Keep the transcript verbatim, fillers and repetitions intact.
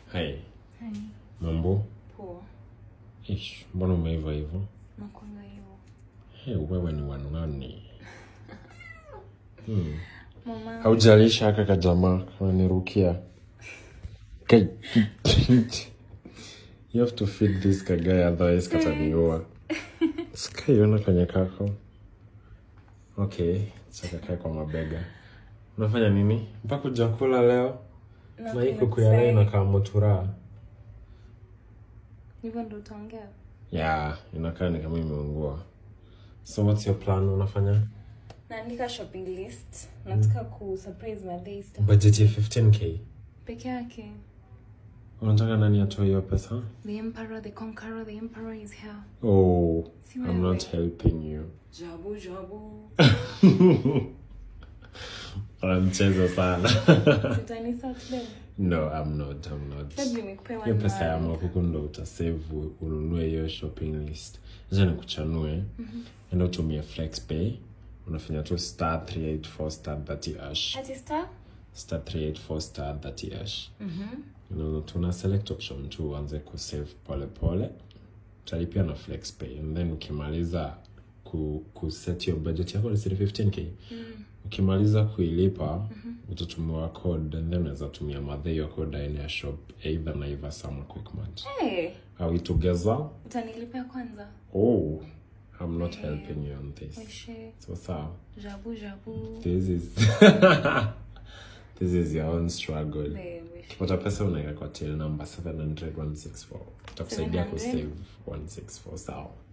Hai. Hai. Mambo? Poa. Ish, mbona umeiva hivyo? Nakwanga hivyo. Hey, wewe ni wa nani? Hmm. Mama. Haujalisha haka kajamaa kanirukia. Kai. You have to feed this guy otherwise kataniua. Sikaiona kwenye kako. Okay, sasa kai kwa mabega. Unafanya nini? Mpaka kuja kula leo? Na hii kuku ya leo inakaa motura. Hivyo ndo utaongea? Yeah, inakaa ni kama imeungua. So what's your plan? Unafanya? Naandika shopping list. Nataka ku surprise my day stuff. Budget ya fifteen K. Peke yake. Unataka nani atoe hiyo pesa? The emperor, the conqueror, the emperor is here. Oh, I'm not helping you. Jabu jabu. Anacheza sana. Sitanisa today. No, I'm not. I'm not. Baby nimekupewa hiyo pesa ya makuku ndo utasave ununue hiyo shopping list. Acha nikuchanue. Mhm. Enda utumie Flexpay. Unafanya tu star three eight four star thirty hash. Ati star? Star three eight four star thirty hash. Mhm. Unaona tuna select option tu uanze ku save pole pole. Utalipia na Flexpay and then ukimaliza ku ku set your budget yako ni fifteen K. Mm. Ukimaliza kuilipa, mm -hmm. utatumiwa code and then unaweza tumia madhe hiyo code in your shop either Naivas ama Quickmart. Hey. Are we together? Utanilipia kwanza. Oh, I'm not hey. helping you on this. Oishe. So sawa. Jabu jabu. This is This is your own struggle. Kipata pesa unaweka kwa till number seven hundred one six four. Utakusaidia ku save one six four sawa.